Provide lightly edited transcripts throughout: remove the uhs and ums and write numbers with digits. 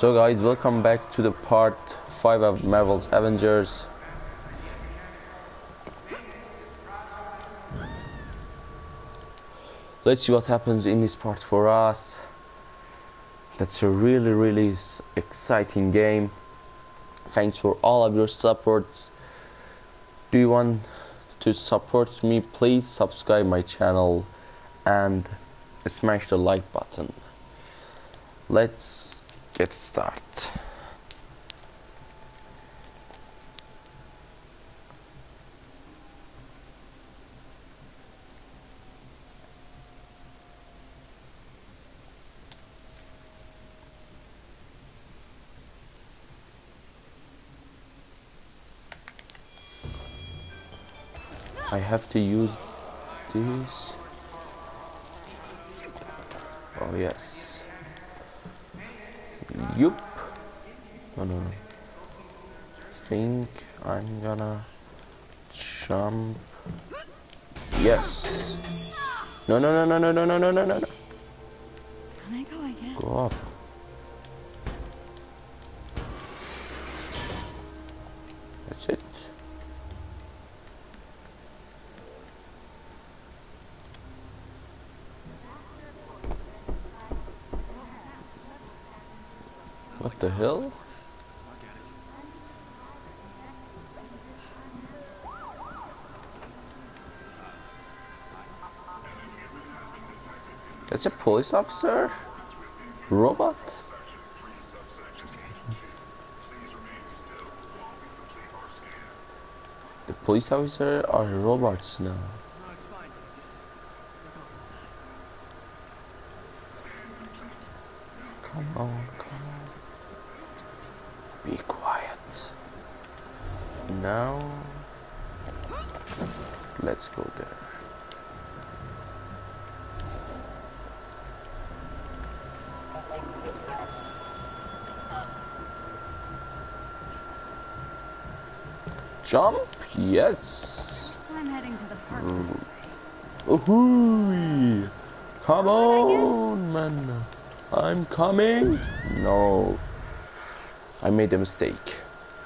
So guys, welcome back to the part 5 of Marvel's Avengers. Let's see what happens in this part for us. That's a really exciting game. Thanks for all of your support. Do you want to support me? Please subscribe my channel and smash the like button. Let's get started. I have to use this. Oh yes. Yup. No. Think I'm gonna jump. Yes. No. Can I go, I guess? Go up. That's it. What the hell? That's a police officer? Robot? The police officer are robots now. Come on. Be quiet. Now, let's go there. Jump? Yes. First time heading to the park this way. Ooh-hoo! Come on, man. I'm coming. No. I made a mistake.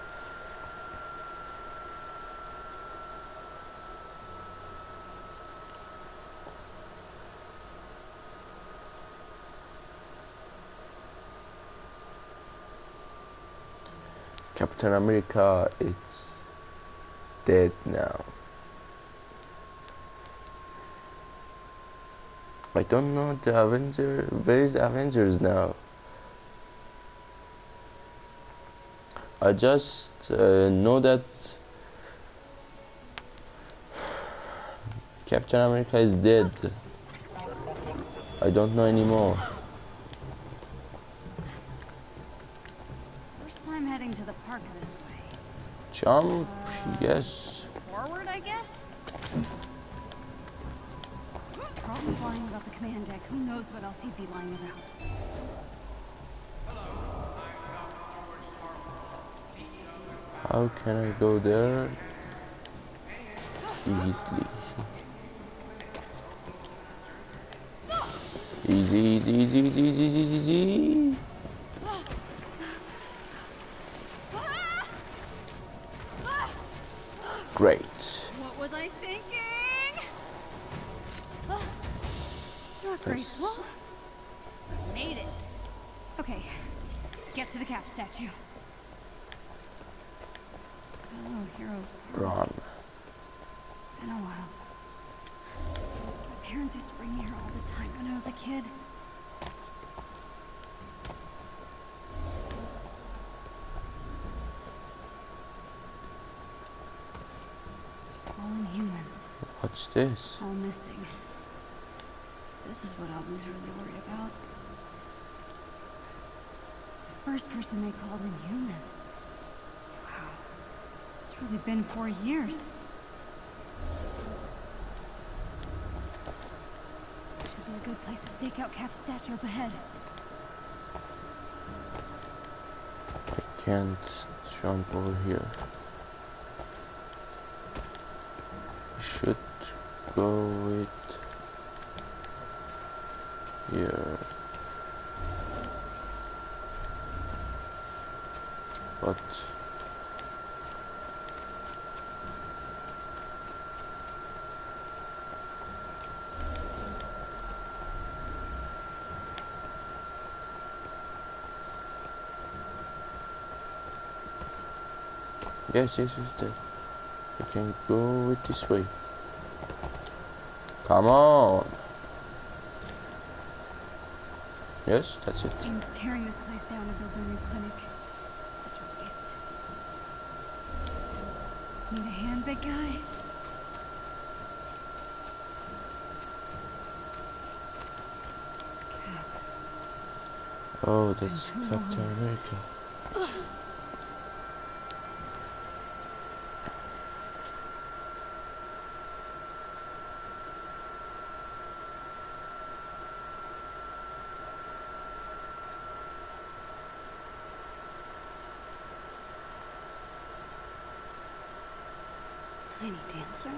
Captain America is dead now. I don't know the Avenger. Where is Avengers now? I just know that Captain America is dead. I don't know anymore. First time heading to the park this way. Jump, yes. Forward, I guess? Carlton's lying about the command deck. Who knows what else he'd be lying about? How can I go there? Easily. Easy. Great. What was I thinking? Not graceful. Made it. Okay, get to the Cap statue. Oh, heroes. Run. Been a while. My parents used to bring me here all the time when I was a kid. Fallen humans. What's this? All missing. This is what I was really worried about. The first person they called inhuman. Wow. It's really been 4 years. Should be a good place to stake out Cap's statue up ahead. I can't jump over here. Should go with here. but yes, that. We can go it this way. Come on. Yes, that's it. James tearing this place down to build a new clinic. Such a waste. Need a hand, big guy? Cap. Oh, It's been that's too Captain long. America. Tiny dancer?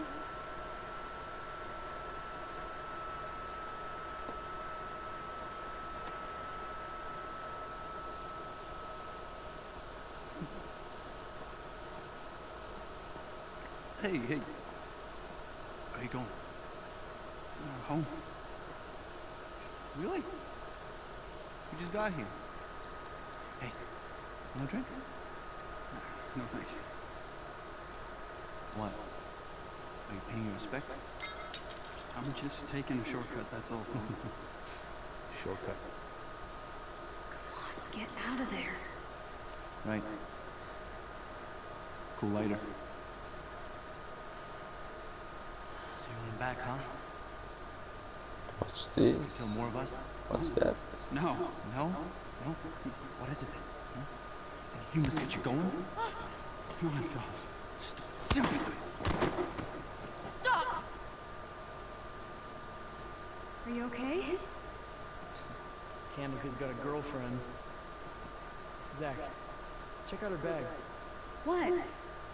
Hey, hey. Where are you going? Home. Really? We just got here. Hey, no drink? No thanks. What? Are you paying your respects? I'm just taking a shortcut, that's all. Shortcut. Get out of there. Right. Cool later. So you want him back, huh? What's this? Kill more of us? What's that? No. No? No? What is it? Huh? You must get you going? Come on, fellas. Stop sympathize. Stop! Are you okay? Candleke's got a girlfriend. Zach, check out her bag. What? What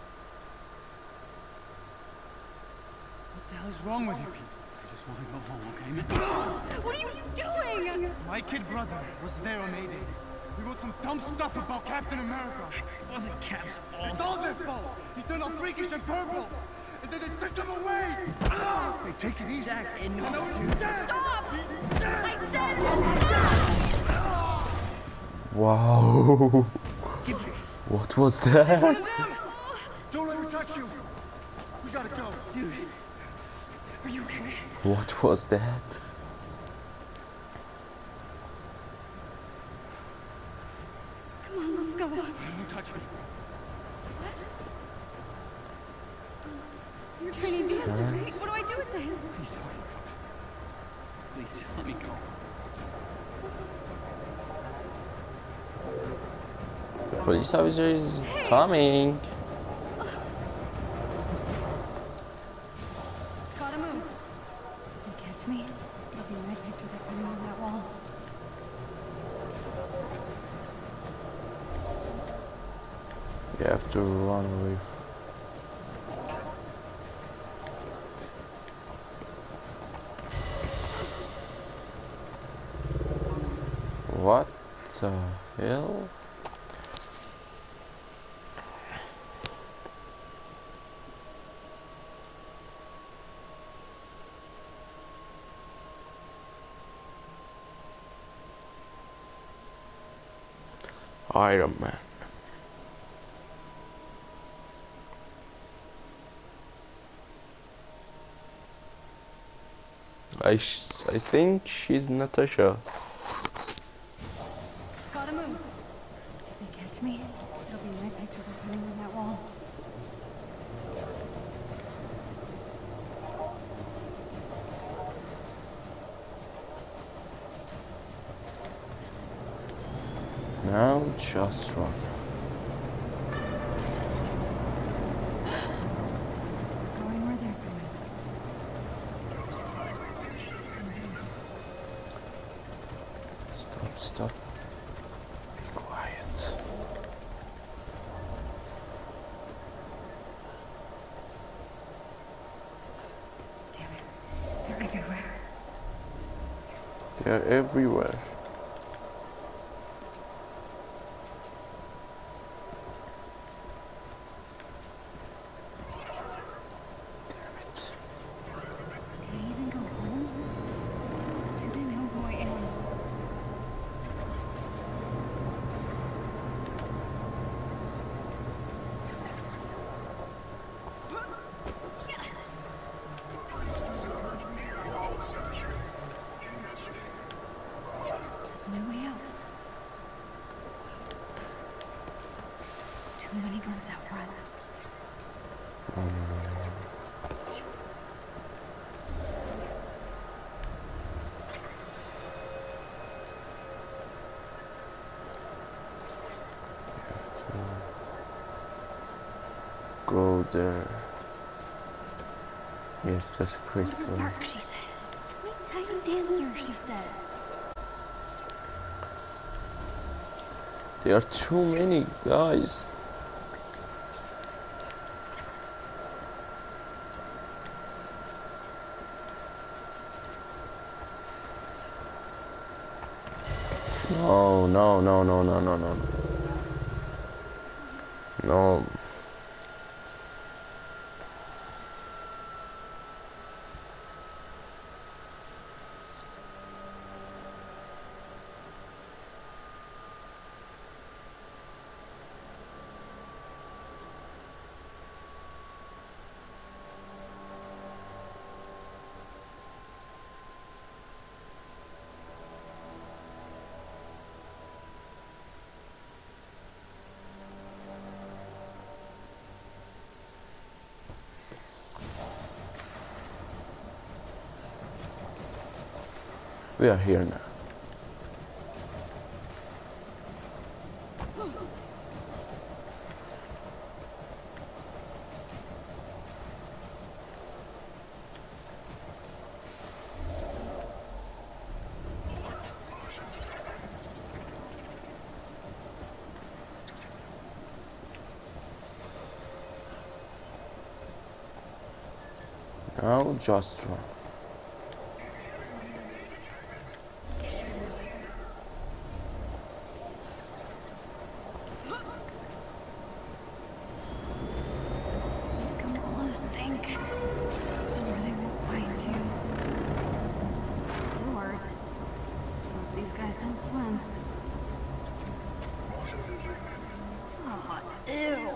the hell is wrong with you people? I just want to go home, okay, man? What are you doing? My kid brother was there on A-Day. He wrote some dumb stuff about Captain America. It wasn't Cap's fault. It's all their fault. He turned all freakish and purple. And then they took him away. Hey, take it easy. Zach, enough, dude. Stop! I said stop! Wow. What was that? One of them! Don't let me touch you. We gotta go. Dude, are you okay? What was that? Come on, let's go. Don't touch me. What? You're tiny dancer, right? What do I do with this? What are you talking about? Please, just let me go. Police officer is coming. Gotta move. If they catch me, it'll be my picture they're putting on that wall. You have to run away. What the hell? Iron Man. I think she's Natasha. Gotta move. If they catch me, it'll be my picture they're putting on that wall. Now just run. Going where they're going. Stop. Be quiet. Damn it. They're everywhere. They're everywhere. Too many guards out front. Go there. Yes, just Go to the critical. park, she said. Meet Tiny Dancer, she said. There are too many guys. No, no, no, no, no, no, no. No. We are here now. Now just run. Come on, think. Somewhere they won't find you. Sewers. Hope these guys don't swim. Oh, ew.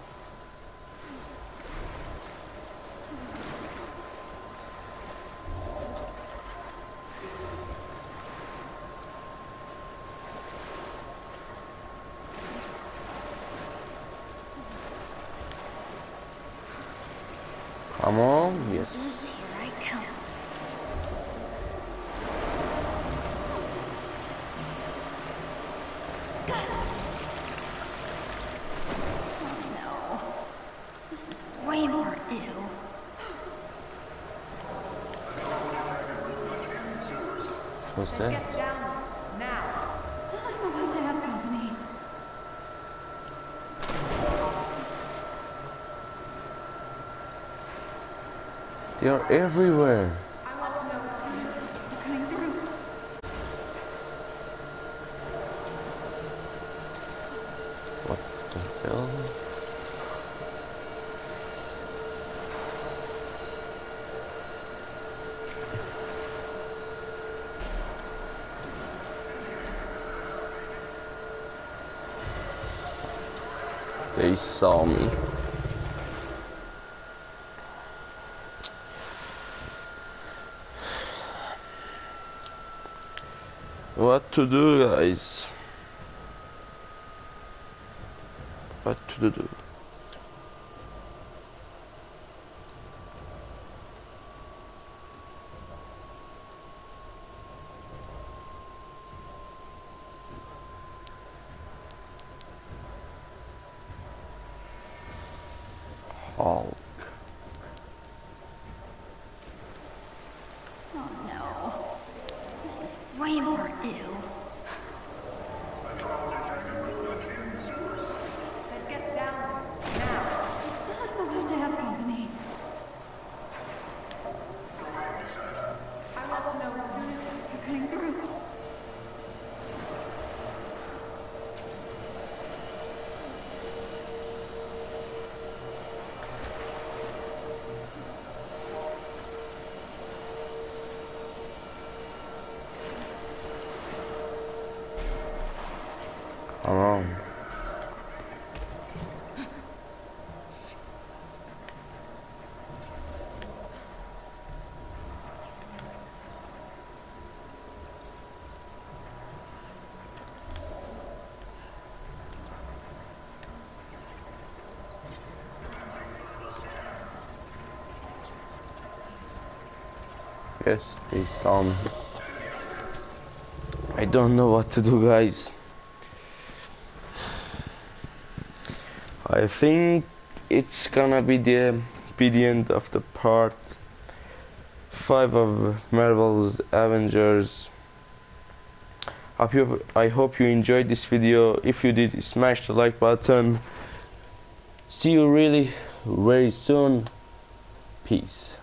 Come on, yes. Here I come. Oh no. This is way more ew. What's that? I'm about to have company. They are everywhere. They're coming through. What the hell? They saw me. What to do, guys? What to do? Hulk. Oh no. This is way more ew. I'm about to have company. They're cutting through. Come on. Yes, they saw me. I don't know what to do, guys. I think it's gonna be the end of the part 5 of Marvel's Avengers. I hope you enjoyed this video. If you did, smash the like button. See you really very soon. Peace.